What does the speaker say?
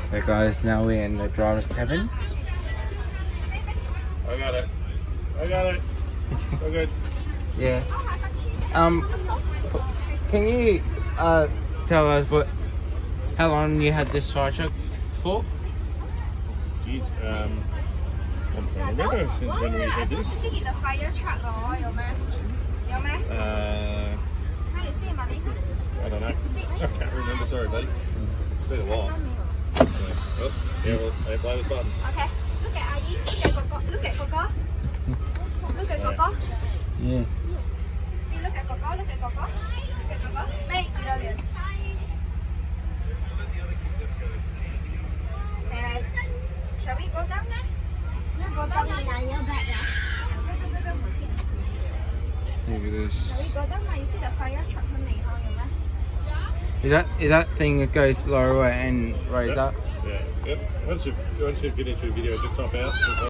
Okay guys, now we're in the driver's cabin. I got it. We're good. Yeah. Can you tell us how long you had this fire truck for? Jeez, I'm trying to remember since when we had this. I don't know. I can't remember, sorry buddy. It's been a while. Oh, yeah, well, I play this button. Okay, look at Adi, look at Coco. Look at Coco. Yeah. See, look at Coco, look at Coco. Look at Coco. Make it. Shall we go down now? No, go down now. Look at this. Shall we go down now? You see the fire truck coming out, you know? Is that thing that goes lower and raise up? Yeah, yep. Once you finish your video, just top out.